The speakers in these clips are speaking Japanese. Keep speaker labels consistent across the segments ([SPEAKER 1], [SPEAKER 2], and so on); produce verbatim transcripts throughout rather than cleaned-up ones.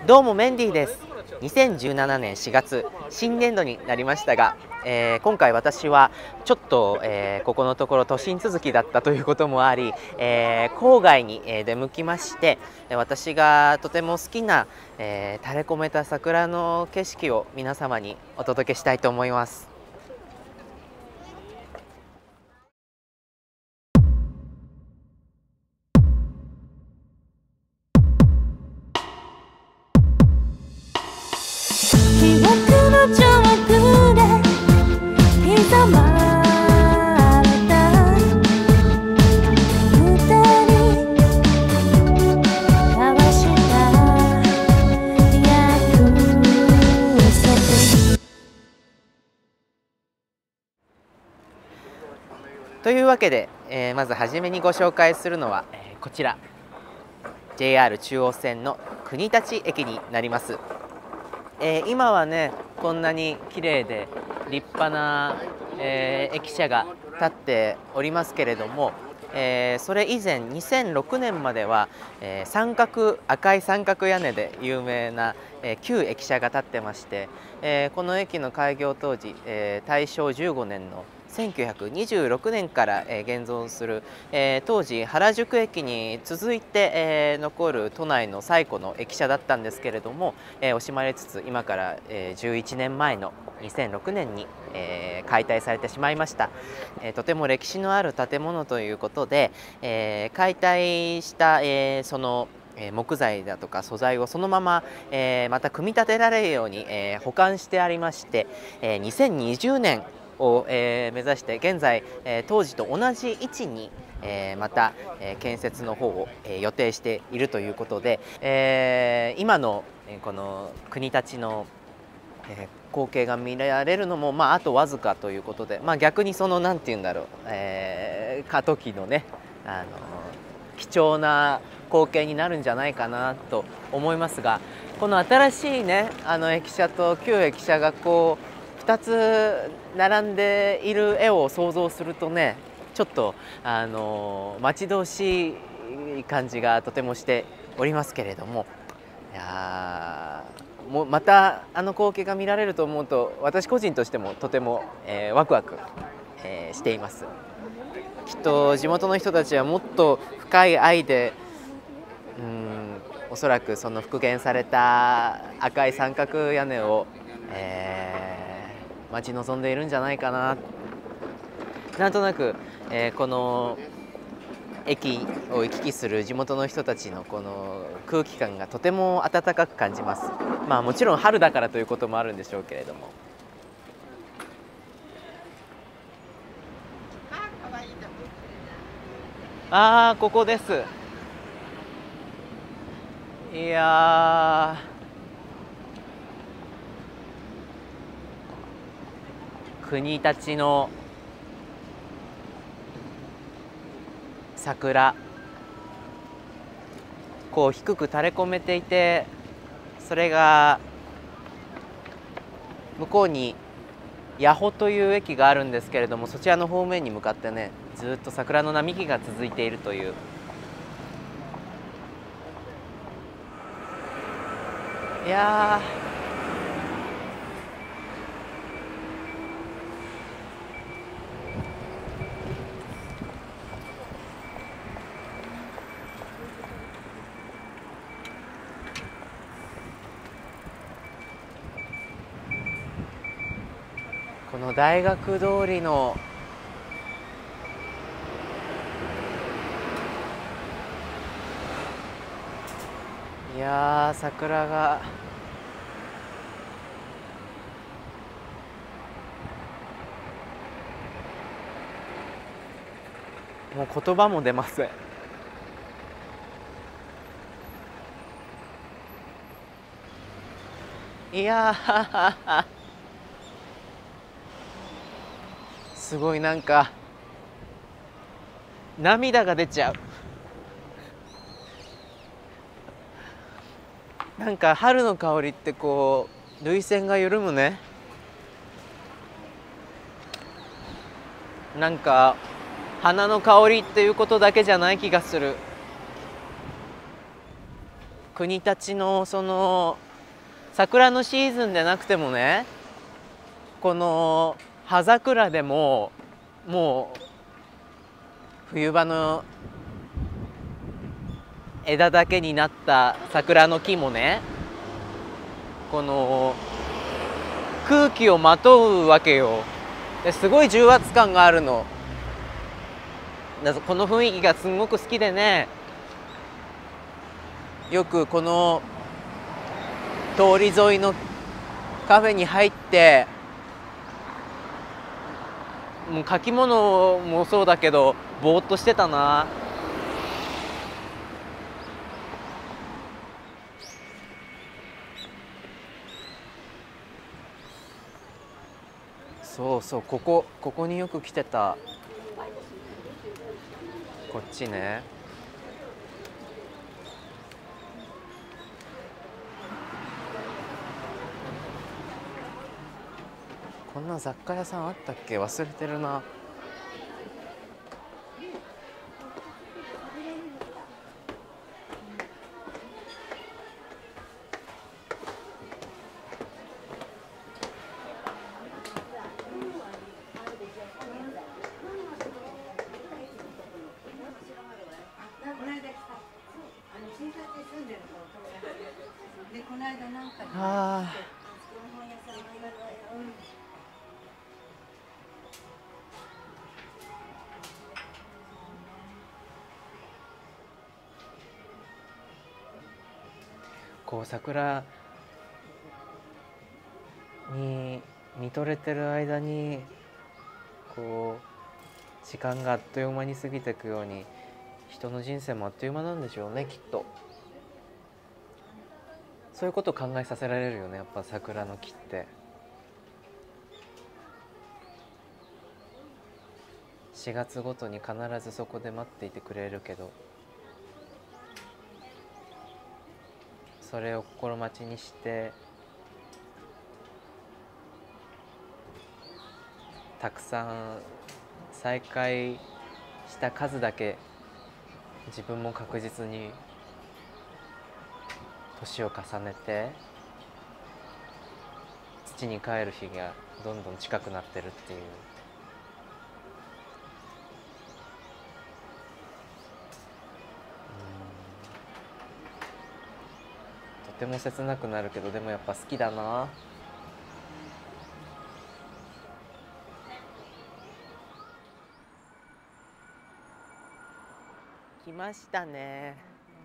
[SPEAKER 1] どうもメンディーです。にせんじゅうななねんしがつ、新年度になりましたが、えー、今回私はちょっと、えー、ここのところ都心続きだったということもあり、えー、郊外に出向きまして、私がとても好きな、えー、垂れ込めた桜の景色を皆様にお届けしたいと思います。
[SPEAKER 2] 記憶のチョークで刻まれた二人交わした約束。
[SPEAKER 1] というわけで、えー、まずはじめにご紹介するのは、えー、こちら ジェイアール 中央線の国立駅になります。えー、今はねこんなに綺麗で立派な、えー、駅舎が建っておりますけれども、えー、それ以前にせんろくねんまでは、えー、三角赤い三角屋根で有名な、えー、旧駅舎が建ってまして、えー、この駅の開業当時、えー、大正じゅうごねんのせんきゅうひゃくにじゅうろくねんから、えー、現存する、えー、当時原宿駅に続いて、えー、残る都内の最古の駅舎だったんですけれども、えー、惜しまれつつ今から、えー、じゅういちねんまえのにせんろくねんに、えー、解体されてしまいました。えー、とても歴史のある建物ということで、えー、解体した、えー、その木材だとか素材をそのまま、えー、また組み立てられるように、えー、保管してありまして、えー、にせんにじゅうねんを、えー、目指して現在、えー、当時と同じ位置に、えー、また、えー、建設の方を、えー、予定しているということで、えー、今の、えー、この国立の、えー、光景が見られるのも、まあ、あとわずかということで、まあ、逆にその何て言うんだろう、えー、過渡期のねあの貴重な光景になるんじゃないかなと思いますが、この新しいねあの駅舎と旧駅舎がこうふたつ並んでいる絵を想像するとね、ちょっとあの待ち遠しい感じがとてもしておりますけれども、いやもうまたあの光景が見られると思うと私個人としてもとても、えー、ワクワク、えー、しています。きっと地元の人たちはもっと深い愛で、うん、おそらくその復元された赤い三角屋根を、えー、待ち望んでいるんじゃないかな。なんとなく、えー、この駅を行き来する地元の人たちのこの空気感がとても温かく感じます。まあもちろん春だからということもあるんでしょうけれども。ああ、ここです。いやー、国立の桜、こう低く垂れ込めていて、それが向こうに八穂という駅があるんですけれども、そちらの方面に向かってねずっと桜の並木が続いているという、いやーこの大学通りのいやー桜がもう言葉も出ません。いやーすごいなんか涙が出ちゃう。なんか春の香りってこう涙腺が緩むね。なんか花の香りっていうことだけじゃない気がする。 国立のその桜のシーズンでなくてもね、この葉桜でももう冬場の枝だけになった桜の木もね、この空気をまとうわけよ。ですごい重圧感があるの。だからこの雰囲気がすごく好きでね、よくこの通り沿いのカフェに入って、もう書き物もそうだけどぼーっとしてたな。そうそう、ここここによく来てた。こっちね。こんな雑貨屋さんあったっけ、忘れてるな。ああ、こう桜に見とれてる間にこう時間があっという間に過ぎていくように、人の人生もあっという間なんでしょうね、きっと。そういうことを考えさせられるよね、やっぱ桜の木って。しがつごとに必ずそこで待っていてくれるけど、それを心待ちにしてたくさん再会した数だけ自分も確実に年を重ねて土に帰る日がどんどん近くなってるっていう。とても切なくなるけど、でもやっぱ好きだな。来ましたね。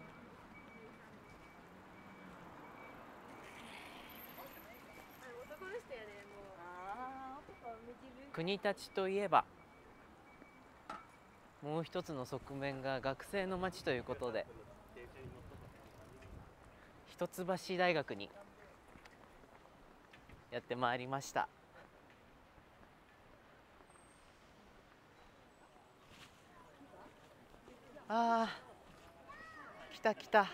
[SPEAKER 1] 国立といえばもう一つの側面が学生の街ということで、一橋大学にやってまいりました。あー、来た来た。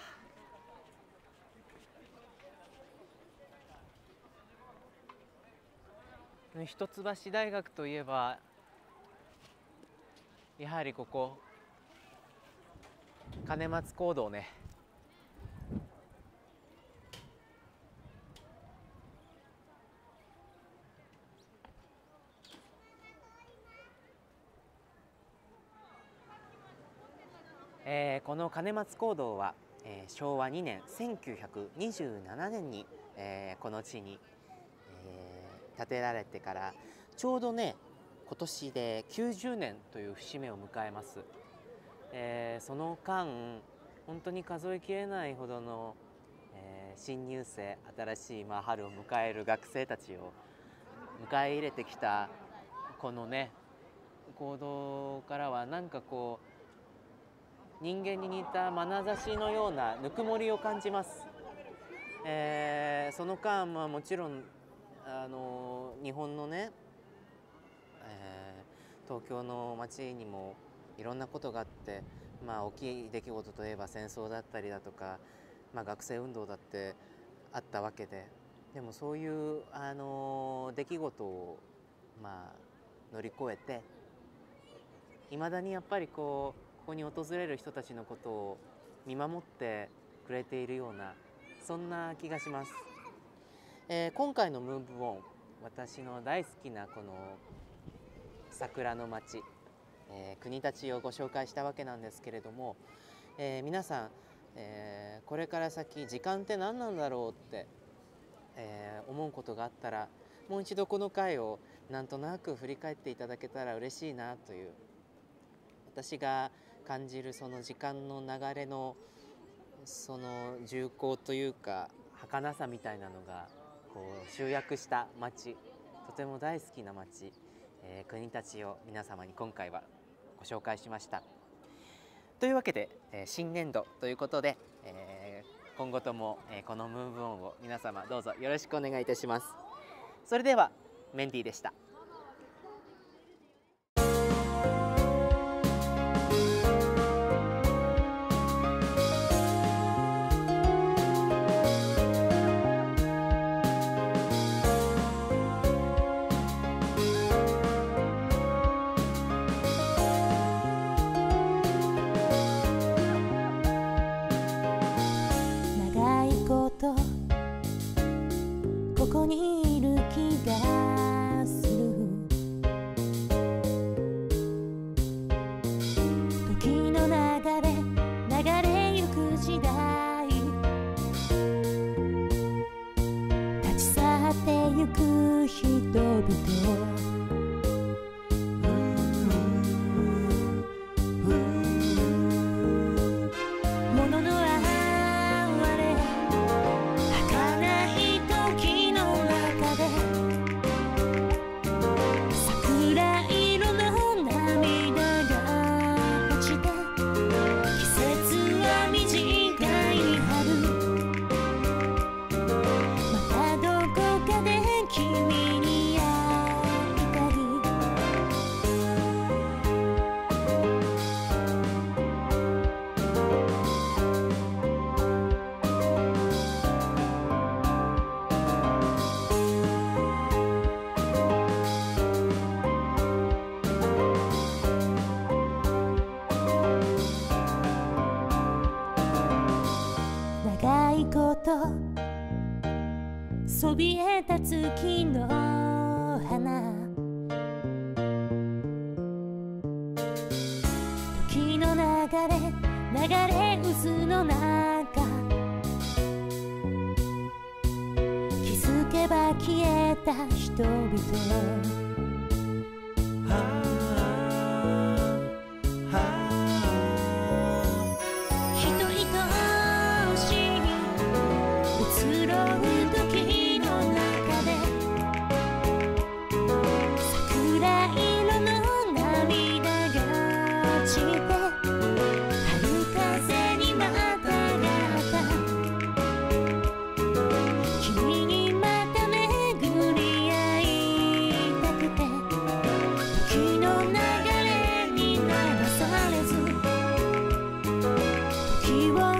[SPEAKER 1] 一橋大学といえばやはりここ兼松講堂ね。えー、この兼松講堂は、えー、しょうわにねんせんきゅうひゃくにじゅうななねんに、えー、この地に、えー、建てられてからちょうどね今年できゅうじゅうねんという節目を迎えます。えー、その間本当に数えきれないほどの、えー、新入生、新しい、まあ、春を迎える学生たちを迎え入れてきたこのね講堂からはなんかこう人間に似た眼差しのようなぬくもりを感じます。えー、その間、まあ、もちろんあの日本のね、えー、東京の街にもいろんなことがあって、まあ、大きい出来事といえば戦争だったりだとか、まあ、学生運動だってあったわけで、でもそういうあの出来事を、まあ、乗り越えていまだにやっぱりこうここに訪れる人たちのことを見守ってくれているようなそんな気がします。えー、今回のムーブオン、私の大好きなこの桜の町、えー、国立をご紹介したわけなんですけれども、えー、皆さん、えー、これから先時間って何なんだろうって、えー、思うことがあったら、もう一度この回をなんとなく振り返っていただけたら嬉しいなという、私が感じるその時間の流れのその重厚というか儚さみたいなのがこう集約した町、とても大好きな町、えー、国立を皆様に今回はご紹介しました。というわけで、えー、新年度ということで、えー、今後とも、えー、このムーブオンを皆様どうぞよろしくお願いいたします。それではメンディーでした。
[SPEAKER 2] ここにいる気がする。時の流れ流れゆく時代、立ち去ってゆく人々、長いことそびえ立つ木の花、時の流れ流れ渦の中、気づけば消えた人々、時を